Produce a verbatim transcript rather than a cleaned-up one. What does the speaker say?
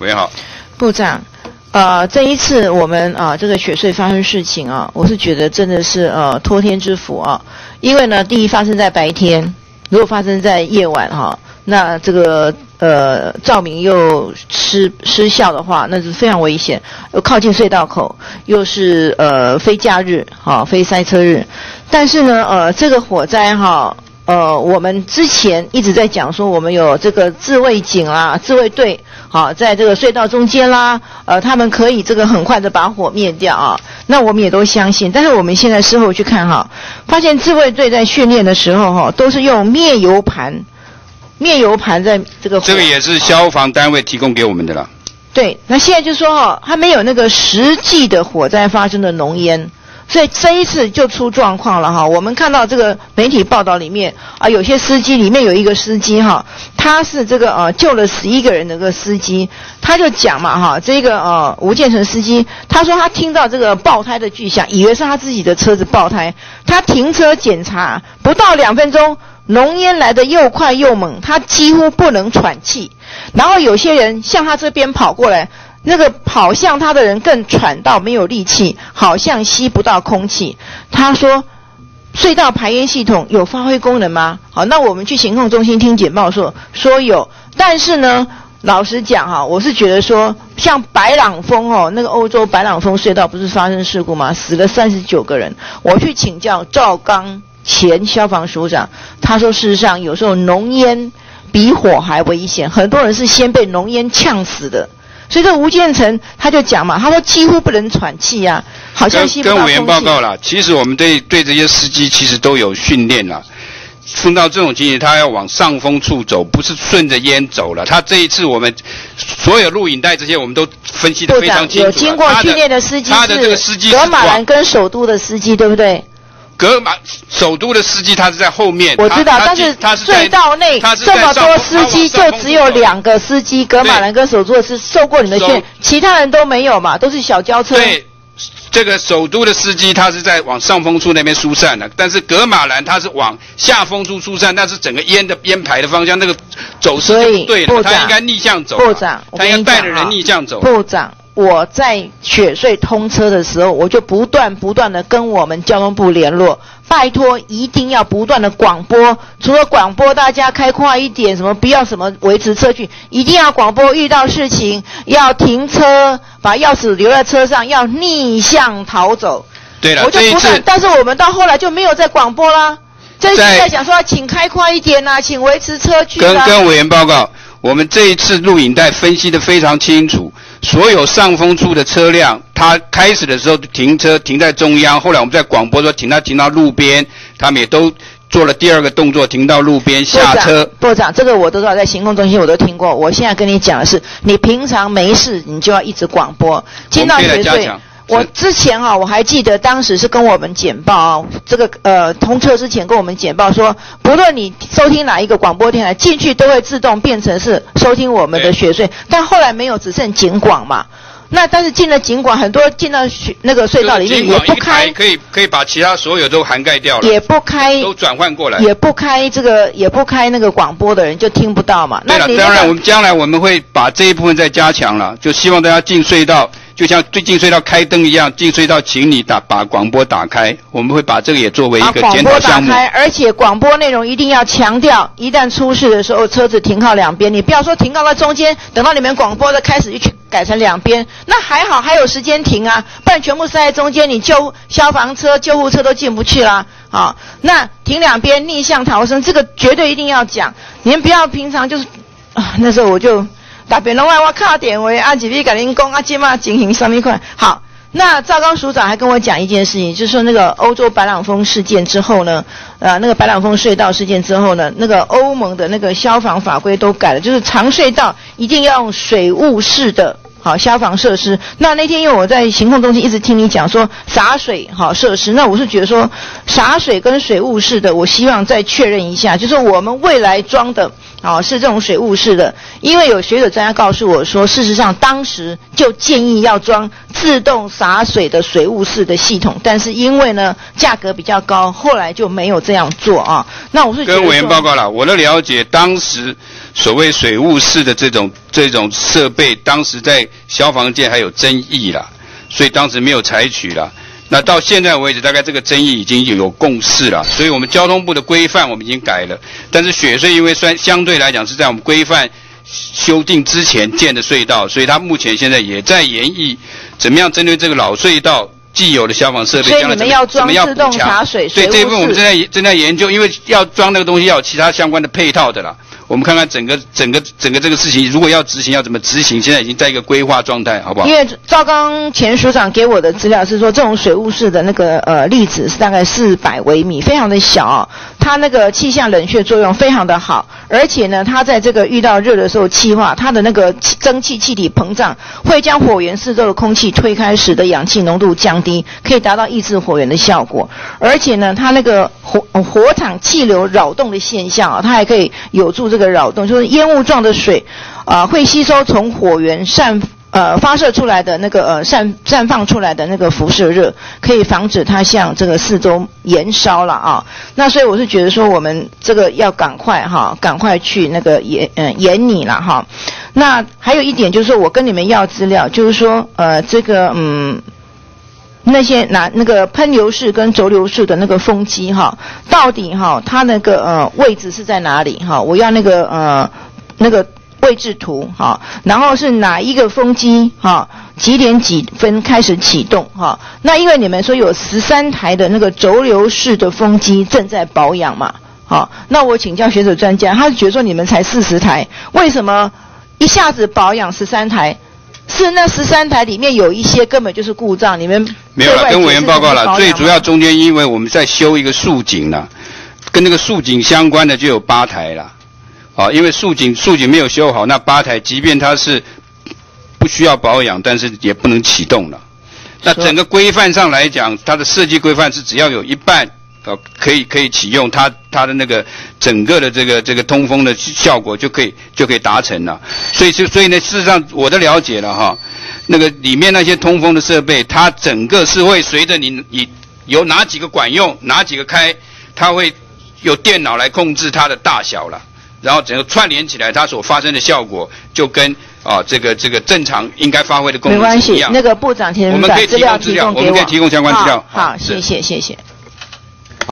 委员好。 部长，呃，这一次我们啊、呃、这个雪隧发生事情啊，我是觉得真的是呃托天之福啊，因为呢，第一发生在白天，如果发生在夜晚哈、啊，那这个呃照明又失失效的话，那是非常危险，又靠近隧道口，又是呃非假日哈、啊，非塞车日，但是呢，呃这个火灾哈。啊呃，我们之前一直在讲说，我们有这个自卫警啦、自卫队，好，在这个隧道中间啦，呃，他们可以这个很快的把火灭掉啊。那我们也都相信，但是我们现在事后去看哈，发现自卫队在训练的时候哈，都是用灭油盘，灭油盘在这个火。 这个也是消防单位提供给我们的啦。 对，那现在就说哈，他没有那个实际的火灾发生的浓烟。所以这一次就出状况了哈，我们看到这个媒体报道里面啊，有些司机里面有一个司机哈，他是这个呃救了十一个人的个司机，他就讲嘛哈，这个呃吴建成司机，他说他听到这个爆胎的巨响，以为是他自己的车子爆胎，他停车检查，不到两分钟，浓烟来得又快又猛，他几乎不能喘气，然后有些人向他这边跑过来。那个跑向他的人更喘到没有力气，好像吸不到空气。他说，隧道排烟系统有发挥功能吗？好，那我们去行控中心听简报说说有，但是呢，老实讲哈，我是觉得说，像白朗峰哦，那个欧洲白朗峰隧道不是发生事故吗？死了三十九个人。我去请教赵刚前消防署长，他说事实上有时候浓烟比火还危险，很多人是先被浓烟呛死的。所以这吴建成他就讲嘛，他说几乎不能喘气啊，好像吸不到空气。跟委员报告啦，其实我们对对这些司机其实都有训练啦。碰到这种情形，他要往上风处走，不是顺着烟走了。他这一次我们所有录影带这些，我们都分析得非常清楚。 有经过训练的司机是他的这个司机是格马兰跟首都的司机，对不对？ 格马首都的司机他是在后面， 我知道，但是隧道内这么多司机，就只有两个司机，格马兰跟首都的是受过你们训，其他人都没有嘛，都是小轿车。 对，这个首都的司机他是在往上风处那边疏散的，但是格马兰他是往下风处疏散，但是整个烟的烟排的方向那个走势就不对了，他应该逆向走。 部长， 他应该带着人逆向走。 部长。我在雪隧通车的时候，我就不断不断的跟我们交通部联络，拜托一定要不断的广播，除了广播大家开快一点，什么不要什么维持车距，一定要广播，遇到事情要停车，把钥匙留在车上，要逆向逃走。 对了， 我就不断，但是我们到后来就没有再广播啦。这一次在讲说，请开快一点啊，请维持车距啊。 跟跟委员报告，我们这一次录影带分析得非常清楚。所有上风处的车辆，它开始的时候停车停在中央，后来我们在广播说停到停到路边，他们也都做了第二个动作，停到路边下车。 部长，这个我都知道，在行控中心我都听过。我现在跟你讲的是，你平常没事，你就要一直广播。进到雪隧，我之前哈、啊，我还记得当时是跟我们简报啊，这个呃通车之前跟我们简报说，不论你收听哪一个广播电台，进去都会自动变成是收听我们的雪隧，但后来没有，只剩警广嘛。那但是进了警广，很多进到那个隧道里面也不开， 可以可以把其他所有都涵盖掉了， 也不开， 都转换过来， 也不开这个也不开那个广播的人就听不到嘛。 对了， 那当然我们将来我们会把这一部分再加强了，就希望大家进隧道。就像最近隧道开灯一样，进隧道请你打把广播打开，我们会把这个也作为一个检讨项目。 把广播打开，而且广播内容一定要强调，一旦出事的时候，车子停靠两边，你不要说停靠在中间，等到你们广播的开始就改成两边，那还好还有时间停啊，不然全部塞在中间，你救消防车、救护车都进不去啦。好，那停两边逆向逃生，这个绝对一定要讲，你们不要平常就是啊，那时候我就。打别人外我靠电话啊，几笔给您讲啊，今嘛进行什么款？好，那赵刚署长还跟我讲一件事情，就是说那个欧洲白朗峰事件之后呢，呃，那个白朗峰隧道事件之后呢，那个欧盟的那个消防法规都改了，就是长隧道一定要用水雾式的。好，消防设施。那那天因为我在行控中心一直听你讲说洒水好设施，那我是觉得说洒水跟水雾式的，我希望再确认一下，就是我们未来装的哦，是这种水雾式的，因为有学者专家告诉我说，事实上当时就建议要装自动洒水的水雾式的系统，但是因为呢价格比较高，后来就没有这样做啊。那我是觉得跟委员报告了，我的了解，当时所谓水雾式的这种这种设备，当时在消防界还有争议啦，所以当时没有采取啦。那到现在为止，大概这个争议已经有共识了，所以我们交通部的规范我们已经改了，但是雪隧因为算相对来讲是在我们规范修订之前建的隧道，所以它目前现在也在研议怎么样针对这个老隧道既有的消防设备， 所以你们要装自动洒水， 所以这一部分我们正在正在研究，因为要装那个东西要有其他相关的配套的啦。我们看看整个整个整个这个事情，如果要执行要怎么执行，现在已经在一个规划状态，好不好？ 因为赵刚前署长给我的资料是说，这种水雾式的那个呃粒子是大概四百微米，非常的小、哦，它那个气象冷却作用非常的好，而且呢，它在这个遇到热的时候气化，它的那个蒸汽气体膨胀会将火源四周的空气推开，使得氧气浓度降低，可以达到抑制火源的效果。而且呢，它那个火火场气流扰动的现象啊，它还可以有助这个扰动，就是烟雾状的水，啊、呃，会吸收从火源散呃发射出来的那个呃散散放出来的那个辐射热，可以防止它向这个四周延烧了啊。那所以我是觉得说，我们这个要赶快哈，赶快去那个研嗯研拟了哈。那还有一点就是说，我跟你们要资料，就是说呃这个嗯。那些拿那个喷流式跟轴流式的那个风机哈，到底哈它那个呃位置是在哪里哈？我要那个呃那个位置图哈，然后是哪一个风机哈？几点几分开始启动哈？那因为你们说有十三台的那个轴流式的风机正在保养嘛，好，那我请教学者专家，他觉得说你们才四十台，为什么一下子保养十三台？是那十三台里面有一些根本就是故障，你们没有了，跟委员报告了。最主要中间因为我们在修一个竖井了，跟那个竖井相关的就有八台了，啊，因为竖井竖井没有修好，那八台即便它是不需要保养，但是也不能启动了。那整个规范上来讲，它的设计规范是只要有一半呃可以可以启用，它它的那个整个的这个这个通风的效果就可以就可以达成了。所以就所以呢，事实上我的了解了哈，那个里面那些通风的设备，它整个是会随着你你有哪几个管用，哪几个开，它会有电脑来控制它的大小了，然后整个串联起来，它所发生的效果就跟啊这个这个正常应该发挥的功能是一样。 没关系，那个部长请把资料提供给我， 我们可以提供相关资料。 好，好，谢谢谢谢。